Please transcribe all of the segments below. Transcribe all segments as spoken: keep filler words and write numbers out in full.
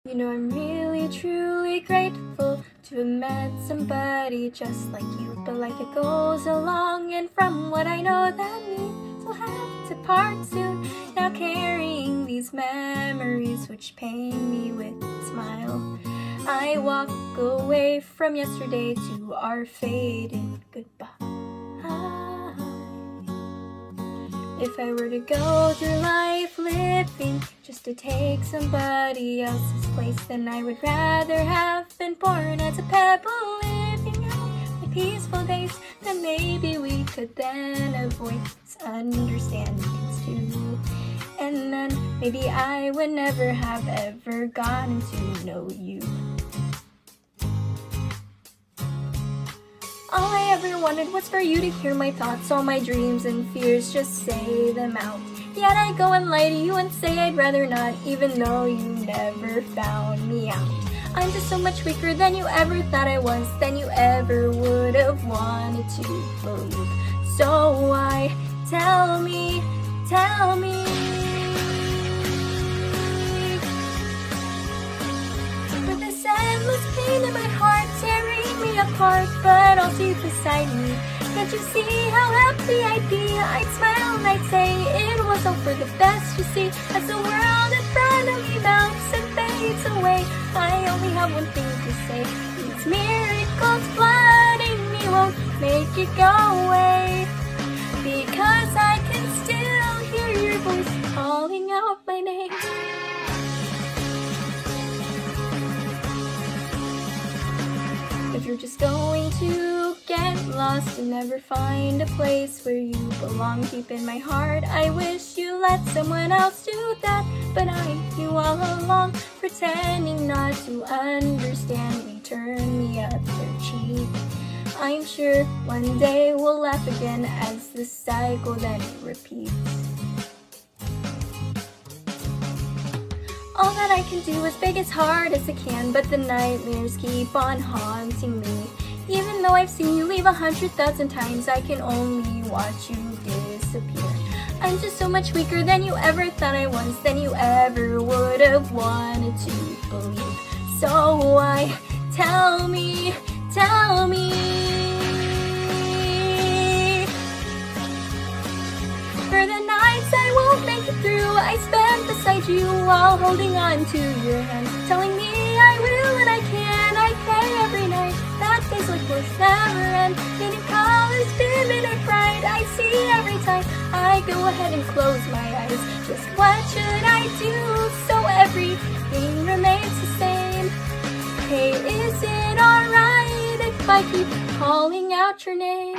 You know I'm really truly grateful to have met somebody just like you. But life it goes along, and from what I know that means we'll have to part soon. Now carrying these memories which pain me with a smile, I walk away from yesterday to our fading goodbye. If I were to go through life living just to take somebody else's place, then I would rather have been born as a pebble living out my peaceful days. Then maybe we could then avoid misunderstandings too. And then maybe I would never have ever gotten to know you. All I ever wanted was for you to hear my thoughts, all my dreams and fears, just say them out. Yet I go and lie to you and say I'd rather not, even though you never found me out. I'm just so much weaker than you ever thought I was, than you ever would have wanted to believe. So why tell me, tell me. With this endless pain in my heart tearing me apart, but also you beside me. Can't you see how happy I'd be? I'd smile and I'd say it was all for the best, you see. As the world in front of me melts and fades away, I only have one thing to say. These miracles flooding me won't make it go away, because I can still hear your voice calling out my name. If you're just going to get lost and never find a place where you belong deep in my heart, I wish you let someone else do that. But I knew all along, pretending not to understand me, turn me other cheek. I'm sure one day we'll laugh again as the cycle then repeats. All that I can do is beg as hard as I can, but the nightmares keep on haunting me. Even though I've seen you leave a hundred thousand times, I can only watch you disappear. I'm just so much weaker than you ever thought I was, than you ever would have wanted to believe. So why tell me, tell me. For the nights I won't make it through, I spend beside you while holding on to your hand, telling me I will and I can. I pray every night that days like this never end, getting colors vivid and bright I see every time I go ahead and close my eyes. Just what should I do so everything remains the same? Hey, is it alright if I keep calling out your name?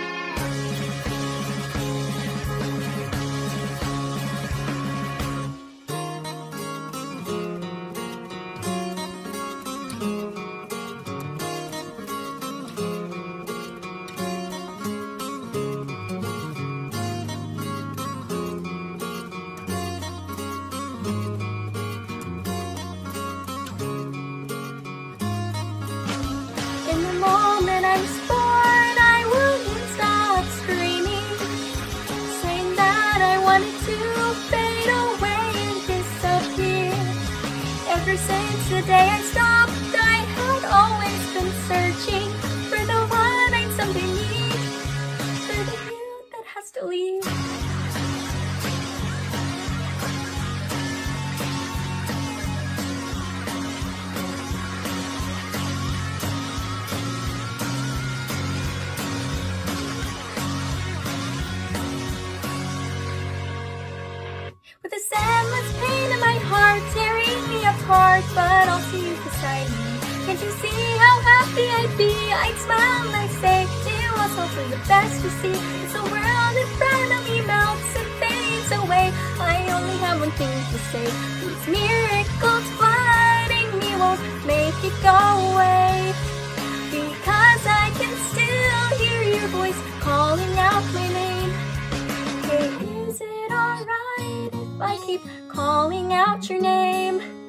I was born, I wouldn't stop screaming, saying that I wanted to fade away and disappear. Ever since the day I stopped, I had always been searching for the one I'd someday need, for the you that has to leave. With this endless pain in my heart tearing me apart, but I'll see you beside me. Can't you see how happy I'd be? I'd smile and I'd say it was all for the best, you see. As the world in front of me melts and fades away, I only have one thing to say. These miracles flooding me won't make it go away, because I can still hear your voice calling out my name. Hey, is it alright if I keep calling out your name?